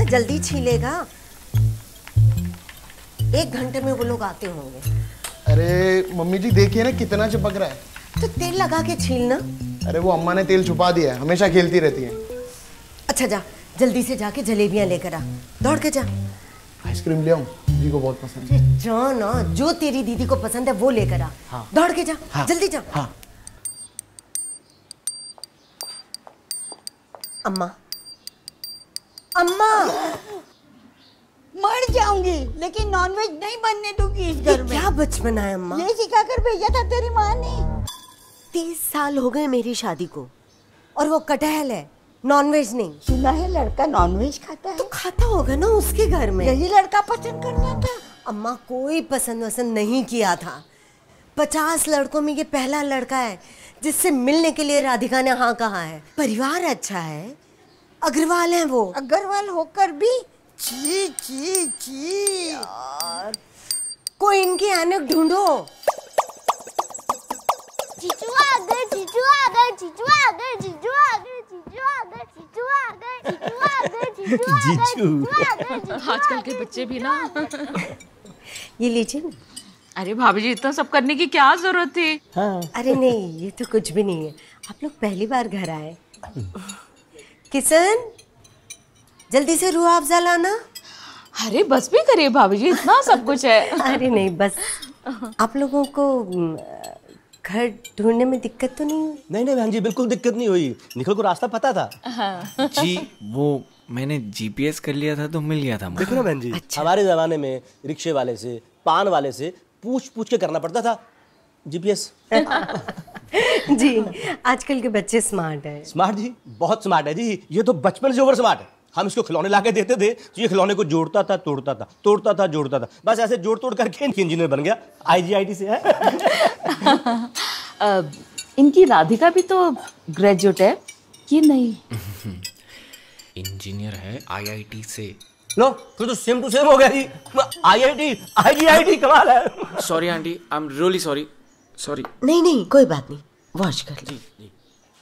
जल्दी छीलेगा। 1 घंटे में वो लोग आते होंगे। अरे मम्मी जी देखिए ना कितना चिपक रहा है। तो तेल लगा के छीलना। अरे वो अम्मा ने तेल छुपा दिया है, हमेशा खेलती रहती है। अच्छा जा, जल्दी से जाके जलेबियां लेकर आ। दौड़ के जा। आइसक्रीम ले आऊं? दीदी को बहुत पसंद है। जा ना, जो तेरी दीदी को पसंद है वो लेकर आ। हाँ। दौड़ के जा। हाँ। जल्दी जा। हाँ। अम्मा, अम्मा। मर जाऊंगी लेकिन नॉनवेज नहीं बनने दूंगी इस घर में। क्या बचपना है अम्मा। ये सिखाकर भेजा था तेरी माँ ने। 30 साल हो गए मेरी शादी को, और वो कटहल है, नॉनवेज नहीं। सुना है लड़का नॉनवेज खाता है। तो खाता होगा ना उसके घर में। यही लड़का पसंद करना था। अम्मा कोई पसंद वसंद नहीं किया था। 50 लड़कों में ये पहला लड़का है जिससे मिलने के लिए राधिका ने हाँ कहा है। परिवार अच्छा है, अग्रवाल है वो। अग्रवाल होकर भी छी छी छी। यार, कोई इनकी ऐनक ढूंढो। जीजू आ गए, जीजू आ गए, जीजू आ गए, जीजू आ गए, जीजू आ गए, जीजू आ गए, जीजू आ गए, जीजू आ गए। आजकल के बच्चे भी ना। ये लीजिए ना। अरे भाभी जी, इतना सब करने की क्या जरूरत थी? हाँ। अरे नहीं, ये तो कुछ भी नहीं है। आप लोग पहली बार घर आए। किशन, जल्दी से रूह अफ़ज़ा लाना। अरे बस भी करिए भाभी जी, इतना सब कुछ है। अरे नहीं, बस आप लोगों को घर ढूंढने में दिक्कत तो नहीं हुई? नहीं बहन जी, बिल्कुल दिक्कत नहीं हुई। निखिल को रास्ता पता था। हाँ। जी वो मैंने जीपीएस कर लिया था तो मिल गया था मुझे। देखो ना बहन जी, अच्छा। हमारे जमाने में रिक्शे वाले से, पान वाले से पूछ पूछ के करना पड़ता था जीपीएस। जी आजकल के बच्चे स्मार्ट है। स्मार्ट जी, बहुत स्मार्ट है जी। ये तो बचपन से ओवर स्मार्ट है। हम इसको खिलौने लाके देते थे तो ये खिलौने को जोड़ता था, तोड़ता था, तोड़ता था, जोड़ता था। बस ऐसे जोड़ तोड़ करके इंजीनियर बन गया। आईजीआईटी से है। इनकी राधिका भी तो ग्रेजुएट है, ये नहीं? इंजीनियर है आईआईटी से। लो फिर तो सेम टू सेम हो गया जी। आईआईटी आईजीआईटी कमाल है। Sorry aunty, I am really sorry. Sorry. नहीं नहीं कोई बात नहीं, वॉश कर ली। जी।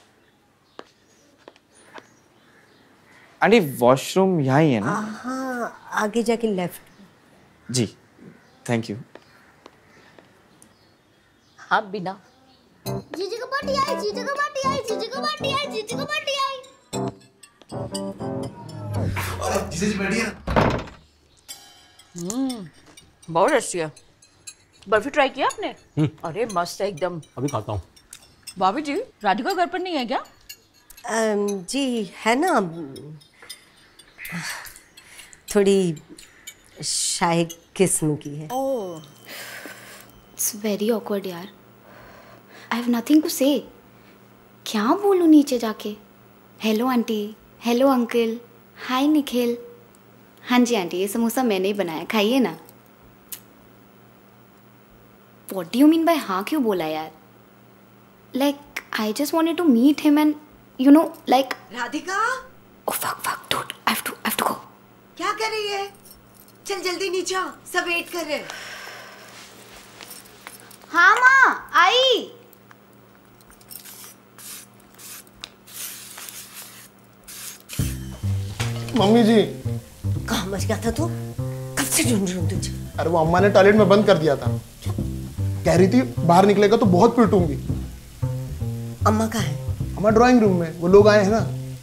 आंटी वॉशरूम यहाँ ही है ना? हाँ, आगे जाके लेफ्ट। Ji thank you. हाँ बिना। जीजू को पार्टी आई, जीजू को पार्टी आई, जीजू को पार्टी आई, जीजू को पार्टी आई। और जीजू जी बैठिए। बहुत अच्छी है। बर्फी ट्राई किया आपने? अरे मस्त है एकदम। अभी खाता हूँ। भाभी जी, राधिका घर पर नहीं है क्या? जी है ना, थोड़ी शाही किस्म की है। ओह, इट्स वेरी ऑकवर्ड यार। आई हैव नथिंग टू से। क्या बोलूं नीचे जाके? Hello aunty, hello uncle, hi Nikhil. हाँ जी आंटी, ये समोसा मैंने ही बनाया, खाइए ना। What do you mean by हाँ क्यों बोला यार? Like I just wanted to meet him and you know like. Radhika? Oh fuck dude, I have to go. क्या कर रही है? चल जल्दी नीचे आ, सब वेट कर रहे हैं। हाँ माँ आई। मम्मी जी। कहाँ मच गया था तू? कब से ढूंढ रही हूँ तुझे। अरे वो अम्मा ने टॉयलेट में बंद कर दिया था, कह रही थी बाहर निकलेगा तो बहुत पीटूंगी। अम्मा कहाँ है? अम्मा ड्राइंग रूम में, वो लोग आए हैं ना।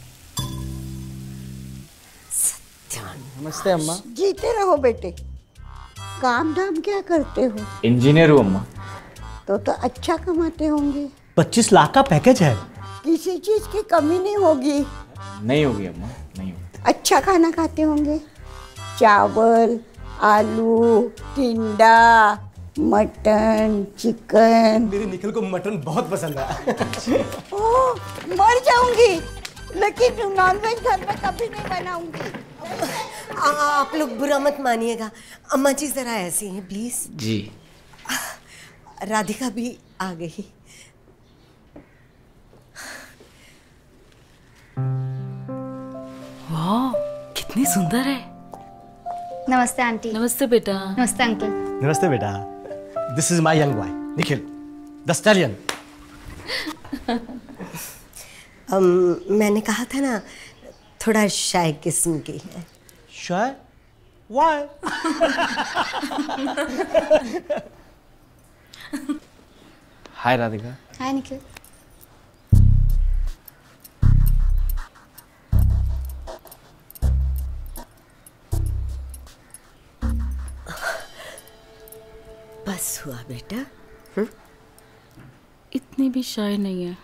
नमस्ते अम्मा। जीते रहो बेटे। काम धाम क्या करते हो? इंजीनियर हूँ अम्मा। तो अच्छा कमाते होंगे। 25 लाख का पैकेज है। किसी चीज की कमी नहीं होगी। नहीं होगी अम्मा, नहीं होगी। अच्छा खाना खाते होंगे। चावल, आलू, टिंडा, मटन, चिकन। मेरे निखिल को मटन बहुत पसंद है। ओह, मर जाऊंगी लेकिन नॉनवेज घर में कभी नहीं बनाऊंगी। आप लोग बुरा मत मानिएगा, अम्मा जी जरा ऐसी हैं प्लीज। जी। राधिका भी आ गई। वाह, कितनी सुंदर है। नमस्ते आंटी। नमस्ते बेटा। नमस्ते अंकल। नमस्ते बेटा। This is my young boy Nikhil the stallion. मैंने कहा था ना थोड़ा शाय किस्म की है। Shy? Why? हाय राधिका। हाय निखिल। बस हुआ बेटा। इतनी भी शाय नहीं है।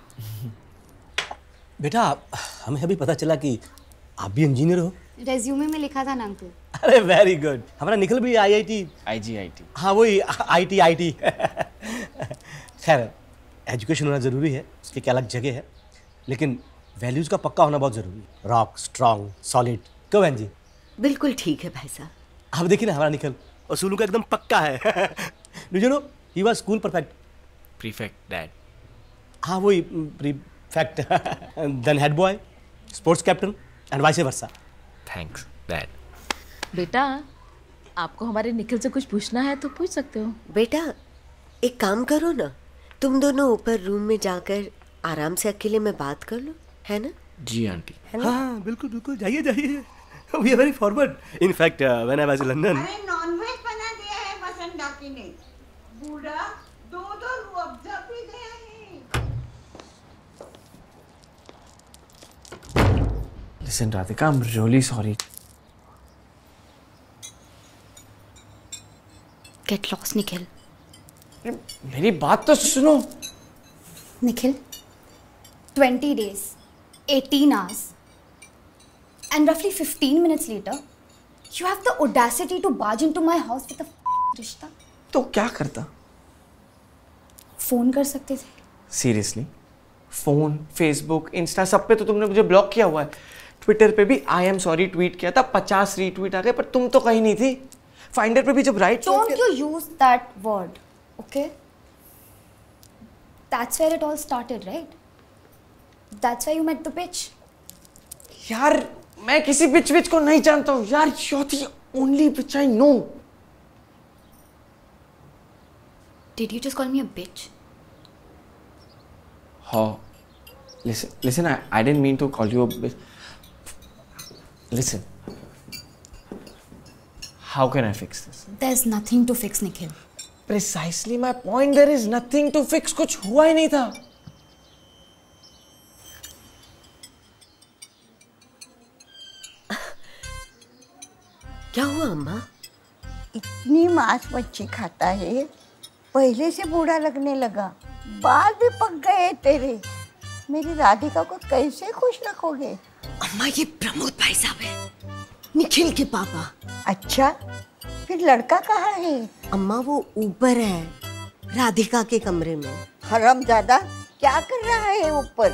बेटा हमें अभी पता चला कि आप भी इंजीनियर हो। रेज्यूमे में लिखा था ना अंकल। अरे वेरी गुड। हमारा निखिल भी IIT। IGIT। हाँ वही IT। खैर एजुकेशन होना ज़रूरी है, उसकी एक अलग जगह है, लेकिन वैल्यूज़ का पक्का होना बहुत ज़रूरी है। Rock strong solid. क्यों बहन जी? बिल्कुल ठीक है भाई साहब। आप देखिए ना हमारा निखिल उसूलों का एकदम पक्का है। You know he was school perfect. Prefect dad. हाँ वही prefect. Then head boy, sports captain and vice versa. Thanks dad. बेटा आपको हमारे निखिल से कुछ पूछना है तो पूछ सकते हो। बेटा एक काम करो ना, तुम दोनों ऊपर रूम में जाकर आराम से अकेले में बात कर लो, है ना? जी आंटी। हाँ बिल्कुल बिल्कुल, जाइए जाइए। We are very forward. In fact when I was in London. अरे नॉनवेज बना दिया है वसंत डाकी ने। बूढ़ा दो रूअफ़ज़ा पी गया है। Listen Radhika, I'm really sorry. Get lost Nikhil. मेरी बात तो सुनो। Nikhil 20 days 18 hours and roughly 15 minutes later you have the audacity to barge into my house with a रिश्ता। तो क्या करता? फोन कर सकते थे। सीरियसली? फोन, फेसबुक, इंस्टा सब पे तो तुमने मुझे ब्लॉक किया हुआ है। ट्विटर पे भी आई एम सॉरी ट्वीट किया था, 50 रीट्वीट आ गए, पर तुम तो कहीं नहीं थी। फाइंडर पे भी जब right Don't you use that word, okay? That's where it all started, right? That's where you met the bitch. यार मैं किसी बिच को नहीं जानता हूँ यार। You're the only bitch I know. Did you just call me a bitch? How? Listen, I didn't mean to call you a bitch. Listen. How can I fix this? There's nothing to fix, Nikhil. Precisely my point. There is nothing to fix. कुछ हुआ ही नहीं था। क्या हुआ अम्मा? इतनी मांस मच्छी खाता है, पहले से बूढ़ा लगने लगा। बाल भी पक गए तेरे। मेरी राधिका को कैसे खुश रखोगे? अम्मा ये प्रमोद भाई साहब है, निखिल के पापा। अच्छा, फिर लड़का कहाँ है? अम्मा वो ऊपर है, राधिका के कमरे में। हरामजादा क्या कर रहा है ऊपर?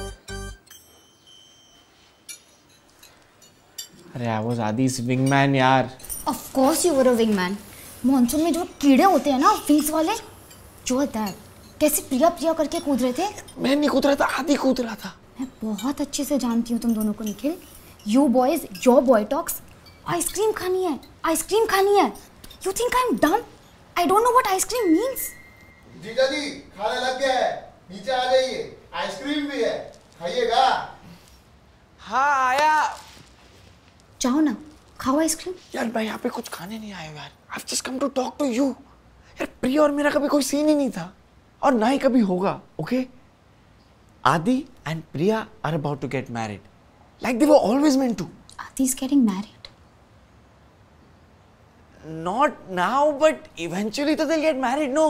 अरे I was Adi's wingman यार। Of course you were a wingman. Monsoon में जो कीड़े होते हैं ना विंग्स वाले, जो दैट कैसे प्रिया करके कूद रहे थे। मैं नहीं कूद रहा था, आदि कूद रहा था। मैं बहुत अच्छे से जानती हूँ तुम दोनों को Nikhil. You boys, your boy talks. Ice cream खानी है, आइसक्रीम खानी है। You think I'm dumb? I don't know what ice cream means. जीजा जी खाना लग गया है, नीचे आ जाइए, आइसक्रीम भी है, खाइएगा। हाँ आया। जाओ ना, खाओ आइसक्रीम। यार मैं यहाँ पे कुछ खाने नहीं आया यार। I've just come to talk to you. यार प्रिया और मेरा कभी कोई सीन ही नहीं था और ना ही कभी होगा, okay? Adi and Priya are about to get married, like they were always meant to. Adi's getting married. Not now, but eventually तो they'll get married, no?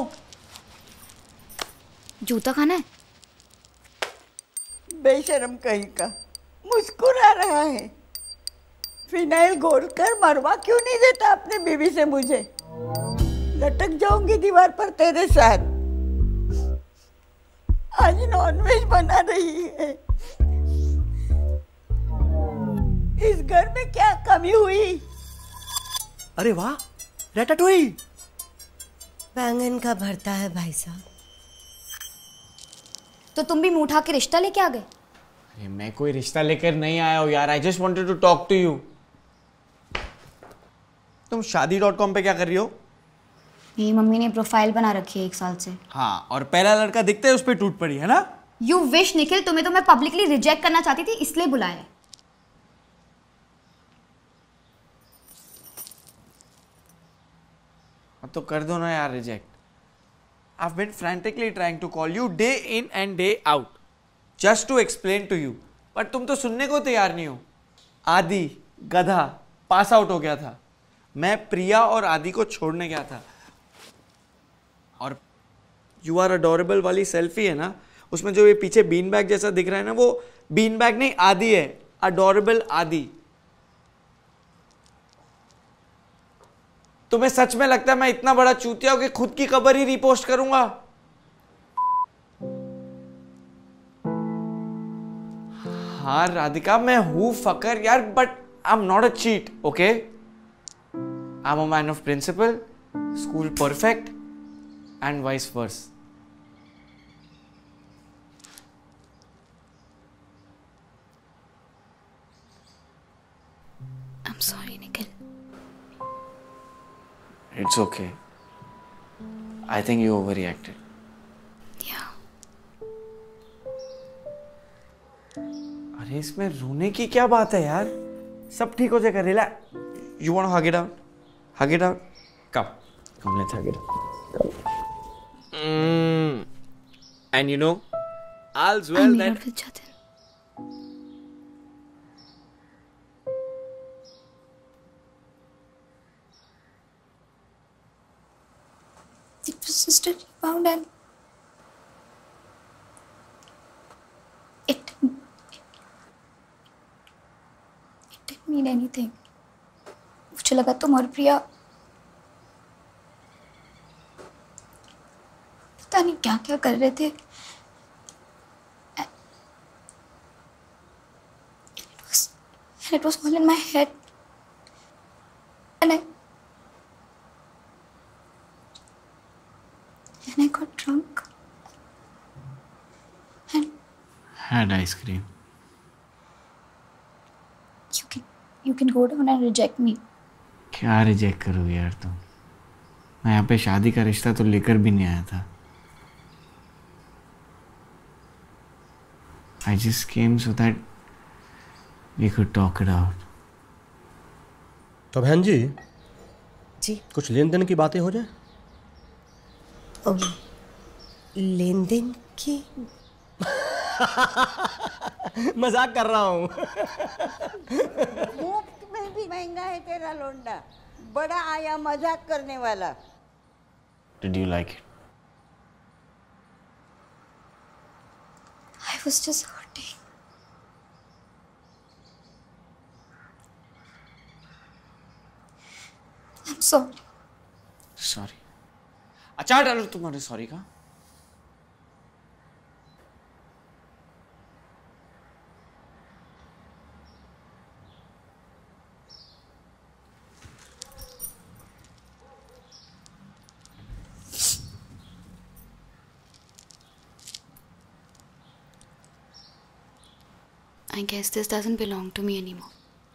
जूता खाना है? बेशरम कहीं का, मुस्कुरा रहा है। फिनाइल घोल कर मरवा क्यों नहीं देता अपने बीवी से मुझे? लटक जाऊंगी दीवार पर तेरे साथ। आज नॉनवेज बना रही है। इस घर में क्या कमी हुई? अरे वाह, रैटाटोई। बैंगन का भरता है भाई साहब। तो तुम भी मुंह उठा के रिश्ता लेके आ गए? अरे मैं कोई रिश्ता लेकर नहीं आया हूँ यार। I just wanted to talk to you. तुम शादी.com पे क्या कर रही हो? मेरी मम्मी ने प्रोफाइल बना रखी है 1 साल से। हाँ, और पहला लड़का दिखता है उस पे टूट पड़ी है ना? You wish निखिल, तुम्हें तो मैं पब्लिकली रिजेक्ट करना चाहती थी, इसलिए बुलाया। तो कर दो ना यार reject. I've been frantically trying to call you day in and day out, just to explain to you. पर तुम तो सुनने को तैयार नहीं हो. आदि गधा पास आउट हो गया था. मैं प्रिया और आदि को छोड़ने गया था. और यू आर अडोरेबल वाली सेल्फी है ना, उसमें जो ये पीछे बीन बैग जैसा दिख रहा है ना, वो बीन बैग नहीं आदि है. अडोरेबल आदि. तुम्हें सच में लगता है मैं इतना बड़ा चूतिया हूं कि खुद की खबर ही रिपोस्ट करूंगा? हाँ राधिका, मैं हूं फकर यार, but I am not a cheat. Okay, I am a man of principle, school perfect and vice versa. I'm sorry, Nikhil. It's okay. I think you overreacted. Yeah. अरे इसमें रोने की क्या बात है यार? सब ठीक हो जाएगा. Relax. You want to hug it out? Hug it out? Come, let's hug it out. And you know, all's well I'm that. here with Jatin. It was just a rebound and it didn't mean anything. मुझे लगा तुम और प्रिया पता नहीं क्या क्या कर रहे थे. It was all in my head. And I got drunk. And Had ice cream. you can go down and reject me. क्या रिजेक्ट करोगे यार तुम? मैं यहाँ पे शादी का रिश्ता तो लेकर भी नहीं आया था. I just came so that we could talk it out. तो बहन जी जी कुछ लेन देन की बातें हो जाए. लेन देन की मजाक कर रहा हूँ. मुफ्त में भी महंगा है तेरा लोंडा. बड़ा आया मजाक करने वाला. Did you like it? I was just hurting. I'm sorry. Sorry. अचार डालो तुम्हारे सॉरी का. I guess this doesn't belong to me anymore.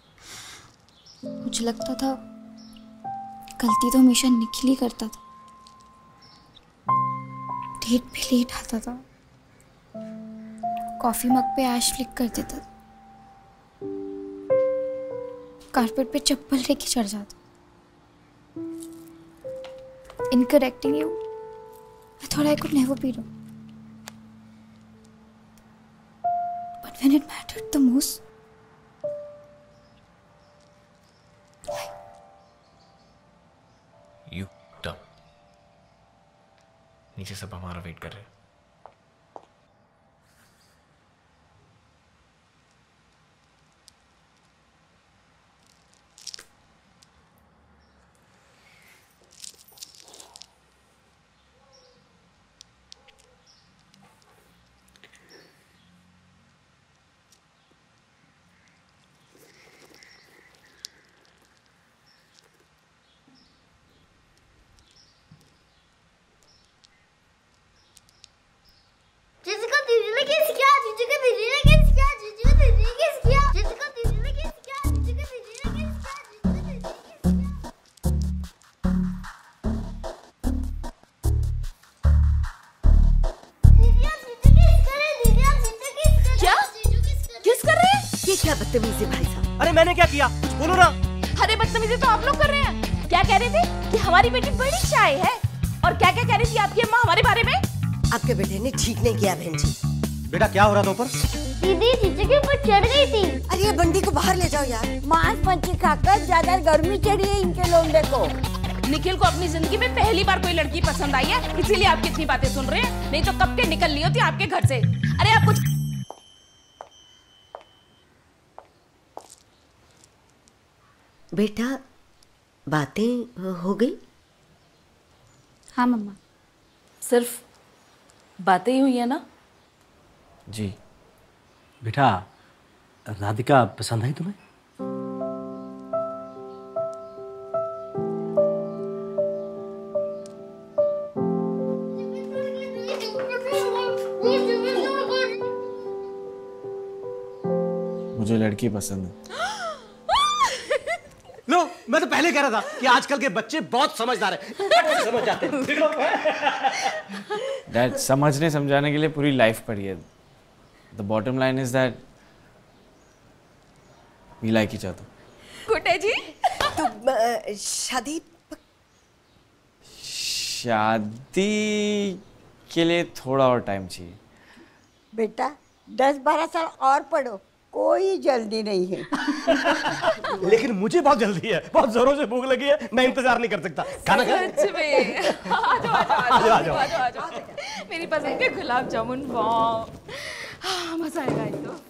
मुझे लगता था गलती तो हमेशा निखिल ही करता था. डेट पे लेट आता था, कॉफी मग पे ऐश फ्लिक कर देता था, कारपेट पे चप्पल लेके चढ़ जाता. In correcting you, I thought I could never be wrong. But when it mattered the most, You dumb. नीचे सब हमारा वेट कर रहे हैं. ये क्या बदतमीजी भाई साहब. अरे मैंने क्या किया? कुछ बोलो ना. अरे बदतमीजी तो आप लोग कर रहे हैं. क्या कह रही थी कि हमारी बेटी बड़ी शाय है, और क्या क्या कह रही थी आपकी अम्मा हमारे बारे में? आपके बेटे ने ठीक नहीं किया बहन जी। बेटा क्या हो रहा था ऊपर? दीदी चीचे के ऊपर चढ़ गई थी। अरे ये बंटी को बाहर ले जाओ यार। मांस मच्छी खाकर ज्यादा गर्मी चढ़ी है इनके लोंडे को। निखिल को अपनी जिंदगी में पहली बार कोई लड़की पसंद आई है, इसीलिए आप कितनी बातें सुन रहे हैं, नहीं तो कब के निकल ली होती आपके घर से। अरे आप कुछ बेटा बातें हो गई? हाँ मम्मा। सिर्फ बातें ही हुई है ना? जी। बेटा राधिका पसंद आई तुम्हें? मुझे लड़की पसंद है। लो, मैं तो पहले कह रहा था कि आजकल के बच्चे बहुत समझदार हैं, समझ जाते हैं। डैड, समझने समझाने के लिए पूरी लाइफ पड़ी है। The bottom line is that we like each other. कुटे जी तो शादी के लिए थोड़ा और टाइम चाहिए। बेटा 10-12 साल और पढ़ो, कोई जल्दी नहीं है। लेकिन मुझे बहुत जल्दी है, बहुत जोरों से भूख लगी है, मैं इंतजार नहीं कर सकता। खाना खाएं? सच में। आ जाओ। मेरी पसंद के गुलाब जामुन, वाह मजा आएगा एक तो।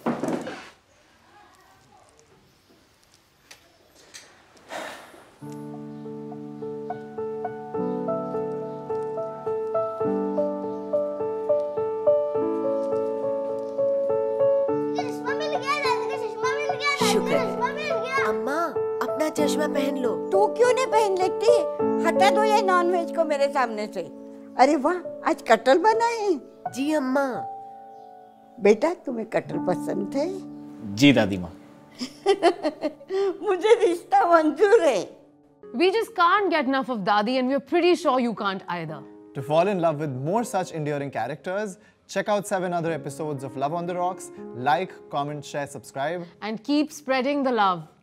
शुक्र है। अम्मा अपना चश्मा पहन लो। तू क्यों नहीं पहन लेती? हटा दो ये नॉनवेज को मेरे सामने से। अरे वाह, आज कटहल बना है। जी अम्मा। बेटा तुम्हें कटहल पसंद है? जी दादी माँ। मुझे रिश्ता मंजूर है। We just can't get enough of Dadi, and we're pretty sure you can't either. To fall in love with more such endearing characters, check out 7 other episodes of Love on the Rocks. Like, comment, share, subscribe. And keep spreading the love.